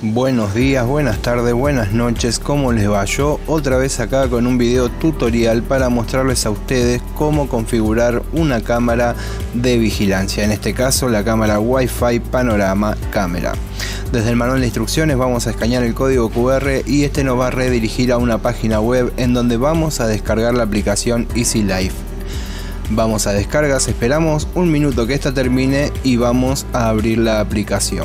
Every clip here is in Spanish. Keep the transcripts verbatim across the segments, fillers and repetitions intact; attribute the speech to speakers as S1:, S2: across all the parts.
S1: Buenos días, buenas tardes, buenas noches, ¿cómo les va? Yo otra vez acá con un video tutorial para mostrarles a ustedes cómo configurar una cámara de vigilancia, en este caso la cámara Wi-Fi Panorama Cámara. Desde el manual de instrucciones vamos a escanear el código Q R y este nos va a redirigir a una página web en donde vamos a descargar la aplicación Easy Life. Vamos a descargas, esperamos un minuto que esta termine y vamos a abrir la aplicación.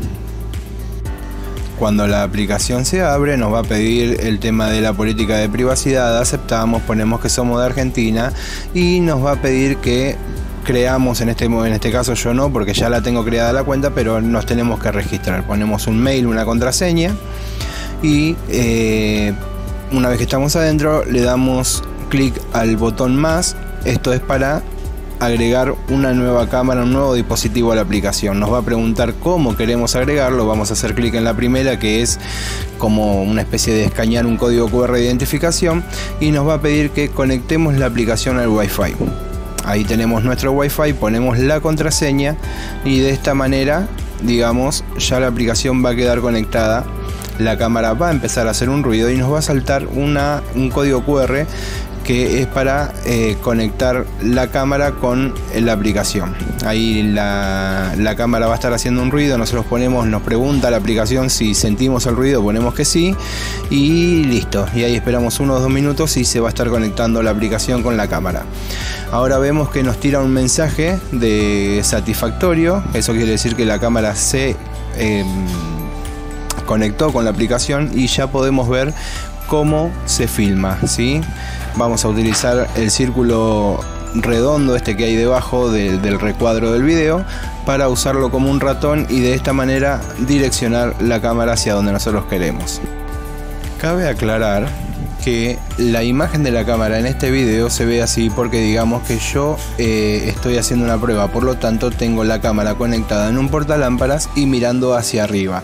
S1: Cuando la aplicación se abre nos va a pedir el tema de la política de privacidad, aceptamos, ponemos que somos de Argentina y nos va a pedir que creamos, en este, en este caso yo no porque ya la tengo creada la cuenta, pero nos tenemos que registrar. Ponemos un mail, una contraseña y eh, una vez que estamos adentro le damos clic al botón más. Esto es para agregar una nueva cámara, un nuevo dispositivo a la aplicación. Nos va a preguntar cómo queremos agregarlo. Vamos a hacer clic en la primera, que es como una especie de escanear un código Q R de identificación, y nos va a pedir que conectemos la aplicación al Wi-Fi. Ahí tenemos nuestro Wi-Fi, ponemos la contraseña y de esta manera, digamos, ya la aplicación va a quedar conectada. La cámara va a empezar a hacer un ruido y nos va a saltar una, un código Q R que es para eh, conectar la cámara con la aplicación. Ahí la, la cámara va a estar haciendo un ruido, nosotros ponemos, nos pregunta la aplicación si sentimos el ruido, ponemos que sí y listo. Y ahí esperamos unos dos minutos y se va a estar conectando la aplicación con la cámara. Ahora vemos que nos tira un mensaje de satisfactorio, eso quiere decir que la cámara se eh, conectó con la aplicación y ya podemos ver cómo se filma, ¿sí? Vamos a utilizar el círculo redondo este que hay debajo de, del recuadro del video para usarlo como un ratón y de esta manera direccionar la cámara hacia donde nosotros queremos. Cabe aclarar que la imagen de la cámara en este video se ve así porque digamos que yo eh, estoy haciendo una prueba, por lo tanto tengo la cámara conectada en un portalámparas y mirando hacia arriba.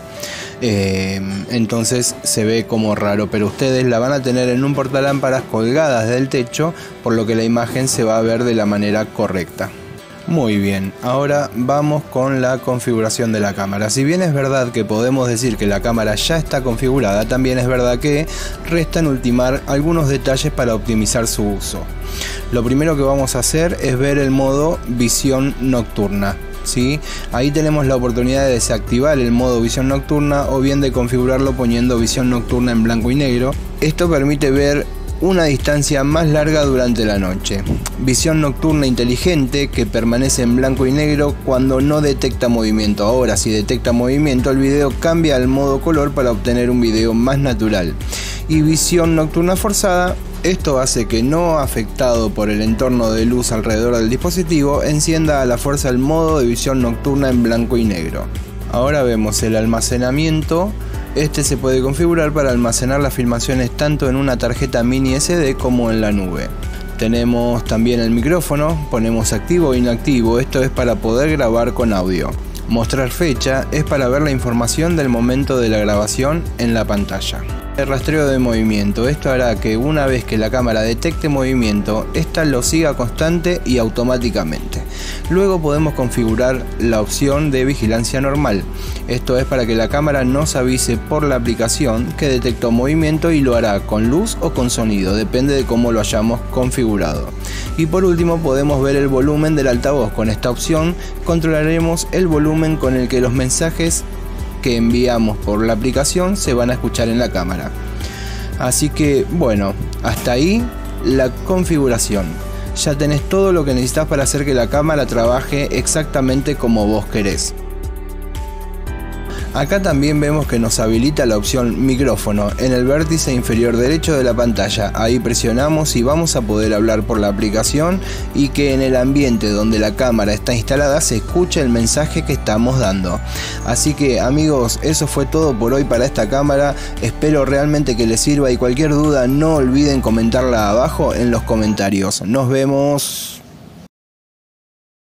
S1: Eh, entonces se ve como raro, pero ustedes la van a tener en un portalámparas colgadas del techo, por lo que la imagen se va a ver de la manera correcta. Muy bien, ahora vamos con la configuración de la cámara. Si bien es verdad que podemos decir que la cámara ya está configurada, también es verdad que restan ultimar algunos detalles para optimizar su uso. Lo primero que vamos a hacer es ver el modo visión nocturna. ¿Sí? Ahí tenemos la oportunidad de desactivar el modo visión nocturna o bien de configurarlo poniendo visión nocturna en blanco y negro. Esto permite ver una distancia más larga durante la noche. Visión nocturna inteligente que permanece en blanco y negro cuando no detecta movimiento. Ahora, si detecta movimiento, el video cambia al modo color para obtener un video más natural. Y visión nocturna forzada. Esto hace que, no afectado por el entorno de luz alrededor del dispositivo, encienda a la fuerza el modo de visión nocturna en blanco y negro. Ahora vemos el almacenamiento. Este se puede configurar para almacenar las filmaciones tanto en una tarjeta mini S D como en la nube. Tenemos también el micrófono, ponemos activo o inactivo, esto es para poder grabar con audio. Mostrar fecha es para ver la información del momento de la grabación en la pantalla. El rastreo de movimiento, esto hará que una vez que la cámara detecte movimiento, esta lo siga constante y automáticamente. Luego podemos configurar la opción de vigilancia normal. Esto es para que la cámara nos avise por la aplicación que detectó movimiento y lo hará con luz o con sonido, depende de cómo lo hayamos configurado. Y por último podemos ver el volumen del altavoz. Con esta opción controlaremos el volumen con el que los mensajes que enviamos por la aplicación se van a escuchar en la cámara. Así que bueno, hasta ahí la configuración. Ya tenés todo lo que necesitas para hacer que la cámara trabaje exactamente como vos querés. Acá también vemos que nos habilita la opción micrófono en el vértice inferior derecho de la pantalla. Ahí presionamos y vamos a poder hablar por la aplicación y que en el ambiente donde la cámara está instalada se escuche el mensaje que estamos dando. Así que amigos, eso fue todo por hoy para esta cámara. Espero realmente que les sirva y cualquier duda no olviden comentarla abajo en los comentarios. Nos vemos.